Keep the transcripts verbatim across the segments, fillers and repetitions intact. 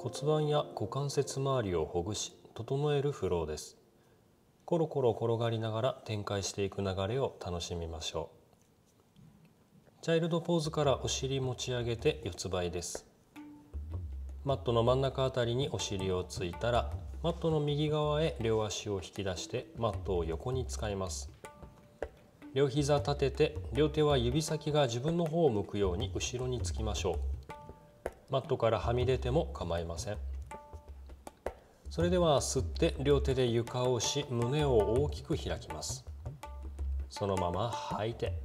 骨盤や股関節周りをほぐし整えるフローです。コロコロ転がりながら展開していく流れを楽しみましょう。チャイルドポーズからお尻持ち上げて四つ這いです。マットの真ん中あたりにお尻をついたら、マットの右側へ両足を引き出してマットを横に使います。両膝立てて、両手は指先が自分の方を向くように後ろにつきましょう。マットからはみ出ても構いません。それでは吸って両手で床を押し、胸を大きく開きます。そのまま吐いて、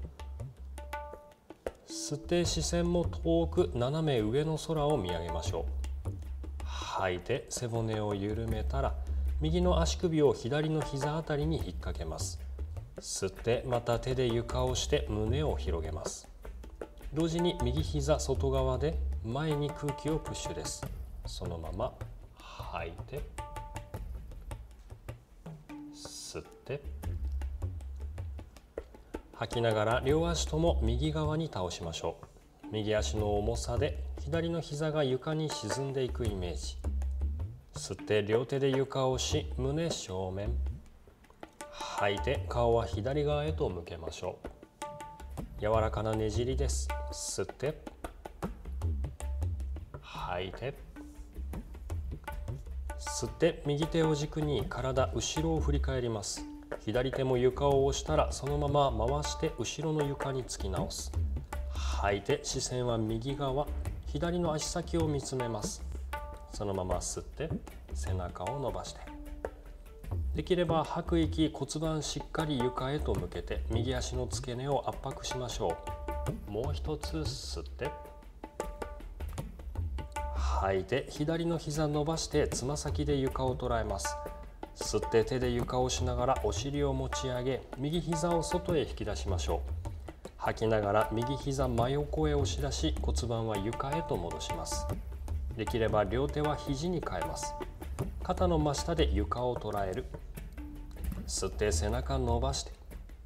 吸って視線も遠く斜め上の空を見上げましょう。吐いて背骨を緩めたら、右の足首を左の膝あたりに引っ掛けます。吸ってまた手で床を押して胸を広げます。同時に右膝外側で前に空気をプッシュです。そのまま吐いて、吸って吐きながら両足とも右側に倒しましょう。右足の重さで左の膝が床に沈んでいくイメージ。吸って両手で床を押し、胸正面。吐いて顔は左側へと向けましょう。柔らかなねじりです。吸って吐いて、吸って右手を軸に体後ろを振り返ります。左手も床を押したら、そのまま回して後ろの床につき直す。吐いて視線は右側、左の足先を見つめます。そのまま吸って背中を伸ばして、できれば吐く息、骨盤しっかり床へと向けて右足の付け根を圧迫しましょう。もう一つ吸って、吐いて左の膝伸ばしてつま先で床を捉えます。吸って手で床を押しながらお尻を持ち上げ、右膝を外へ引き出しましょう。吐きながら右膝真横へ押し出し、骨盤は床へと戻します。できれば両手は肘に変えます。肩の真下で床を捉える。吸って背中伸ばして、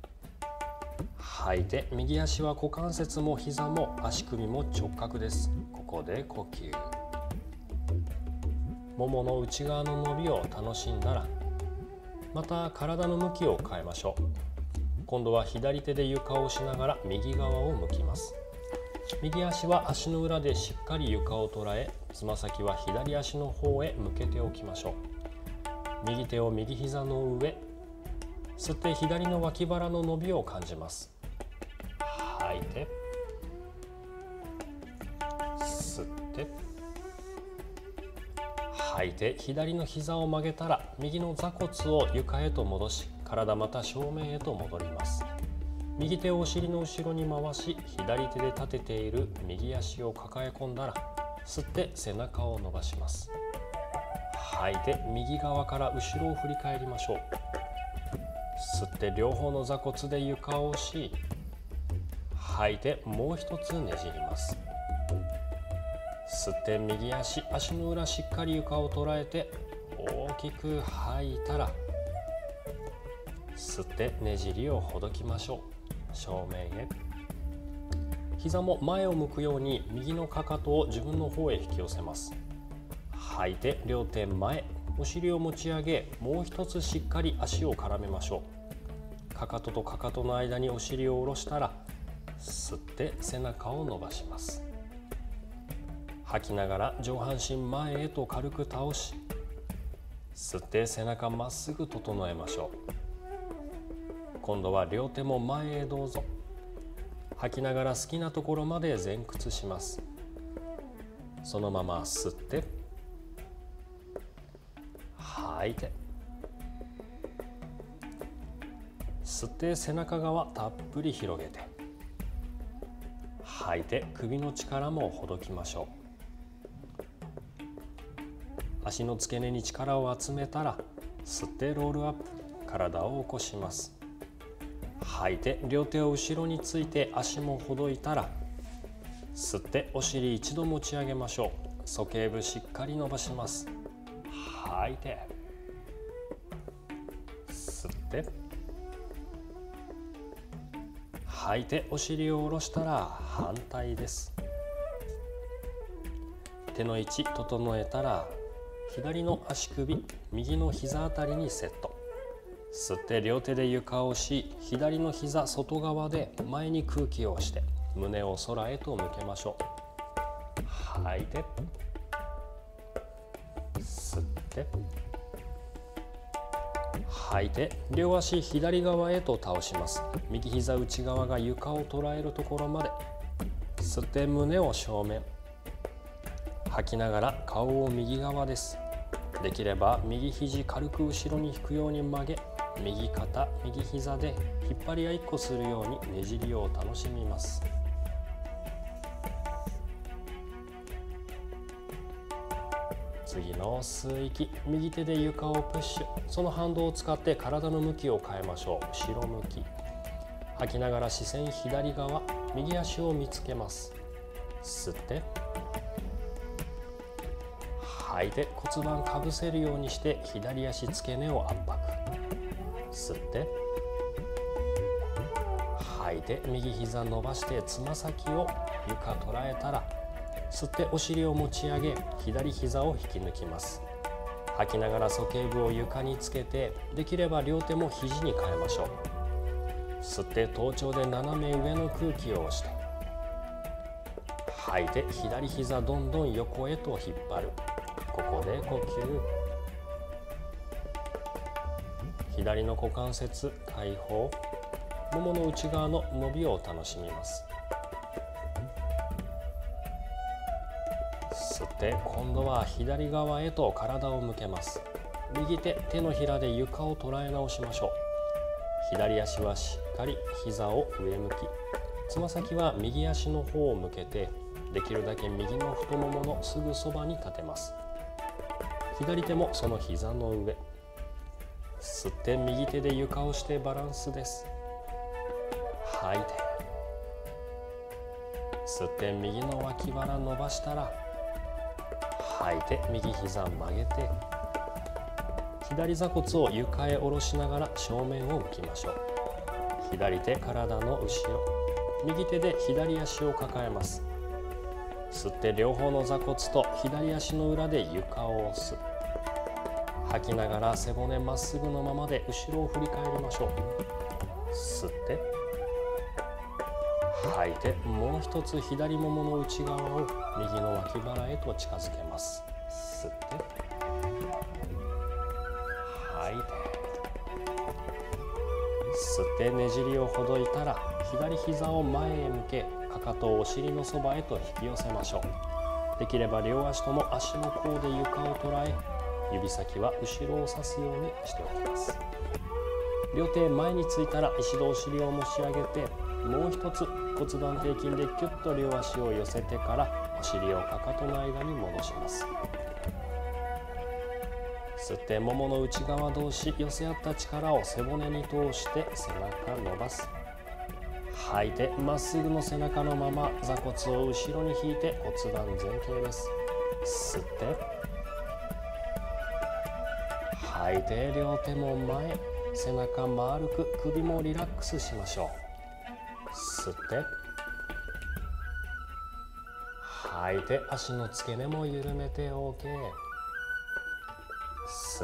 吐いて右足は股関節も膝も足首も直角です。ここで呼吸。ももの内側の伸びを楽しんだら、また体の向きを変えましょう。今度は左手で床を押しながら右側を向きます。右足は足の裏でしっかり床を捉え、つま先は左足の方へ向けておきましょう。右手を右膝の上、吸って左の脇腹の伸びを感じます。吐いて、吸って、吐いて左の膝を曲げたら、右の座骨を床へと戻し、体また正面へと戻ります。右手をお尻の後ろに回し、左手で立てている右足を抱え込んだら、吸って背中を伸ばします。吐いて右側から後ろを振り返りましょう。吸って両方の座骨で床を押し、吐いてもう一つねじります。吸って右足、足の裏しっかり床を捉えて大きく吐いたら、吸ってねじりをほどきましょう。正面へ。膝も前を向くように右のかかとを自分の方へ引き寄せます。吐いて両手前、お尻を持ち上げ、もう一つしっかり足を絡めましょう。かかととかかとの間にお尻を下ろしたら、吸って背中を伸ばします。吐きながら上半身前へと軽く倒し、吸って背中まっすぐ整えましょう。今度は両手も前へどうぞ。吐きながら好きなところまで前屈します。そのまま吸って、吐いて、吸って背中側たっぷり広げて、吐いて首の力もほどきましょう。足の付け根に力を集めたら、吸ってロールアップ、体を起こします。吐いて両手を後ろについて足もほどいたら、吸ってお尻一度持ち上げましょう。鼠径部しっかり伸ばします。吐いて、吸って、吐いてお尻を下ろしたら反対です。 手の位置整えたら、左の足首、右の膝あたりにセット。吸って両手で床を押し、左の膝外側で前に空気を押して胸を空へと向けましょう。吐いて、吸って、吐いて、両足左側へと倒します。右膝内側が床を捉えるところまで。吸って胸を正面、吐きながら顔を右側です。できれば右肘軽く後ろに引くように曲げ、右肩右膝で引っ張り合いっこするようにねじりを楽しみます。次の吸う息、右手で床をプッシュ。その反動を使って体の向きを変えましょう。後ろ向き。吐きながら視線左側、右足を見つけます。吸って、吐いて骨盤かぶせるようにして左足付け根を圧迫。吸って、吐いて右膝伸ばしてつま先を床捉えたら、吸ってお尻を持ち上げ、左膝を引き抜きます。吐きながら鼠径部を床につけて、できれば両手も肘に変えましょう。吸って頭頂で斜め上の空気を押して、吐いて左膝どんどん横へと引っ張る。ここで呼吸。左の股関節開放、ももの内側の伸びを楽しみます。吸って今度は左側へと体を向けます。右手手のひらで床を捉え直しましょう。左足はしっかり膝を上向き、つま先は右足の方を向けて、できるだけ右の太もものすぐそばに立てます。左手もその膝の上。吸って右手で床を押してバランスです。吐いて、吸って右の脇腹伸ばしたら、吐いて右膝曲げて、左座骨を床へ下ろしながら正面を向きましょう。左手体の後ろ、右手で左足を抱えます。吸って両方の座骨と左足の裏で床を押す。吐きながら背骨まっすぐのままで後ろを振り返りましょう。吸って、吐いて、もう一つ左ももの内側を右の脇腹へと近づけます。吸って、吐いて、吸ってねじりをほどいたら、左膝を前へ向け、かかとをお尻のそばへと引き寄せましょう。できれば両足とも足の甲で床を捉え、指先は後ろを指すようにしておきます。両手前についたら一度お尻を持ち上げて、もう一つ骨盤底筋でキュッと両足を寄せてからお尻をかかとの間に戻します。吸ってももの内側同士寄せ合った力を背骨に通して背中伸ばす。吐いてまっすぐの背中のまま座骨を後ろに引いて骨盤前傾です。吸って、吐いて両手も前、背中丸く、首もリラックスしましょう。吸って、吐いて足の付け根も緩めて OK。 吸って、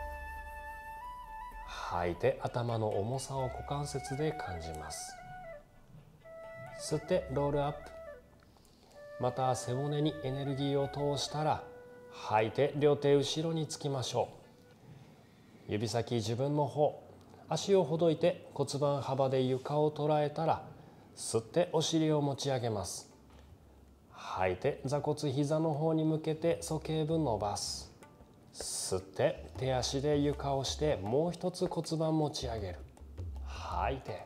吐いて頭の重さを股関節で感じます。吸ってロールアップ。また背骨にエネルギーを通したら、吐いて両手後ろにつきましょう。指先自分の方、足をほどいて骨盤幅で床を捉えたら、吸ってお尻を持ち上げます。吐いて座骨膝の方に向けて鼠径部伸ばす。吸って手足で床をしてもう一つ骨盤持ち上げる。吐いて、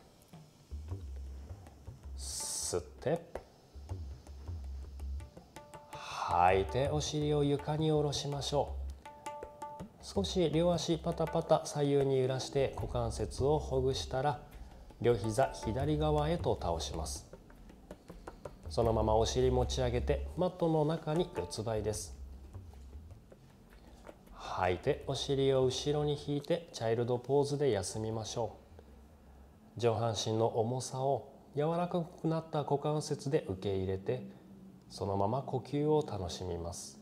吸って、吐いてお尻を床に下ろしましょう。少し両足パタパタ左右に揺らして股関節をほぐしたら、両膝左側へと倒します。そのままお尻持ち上げてマットの中に四つ這いです。吐いてお尻を後ろに引いてチャイルドポーズで休みましょう。上半身の重さを柔らかくなった股関節で受け入れて、 そのまま呼吸を楽しみます。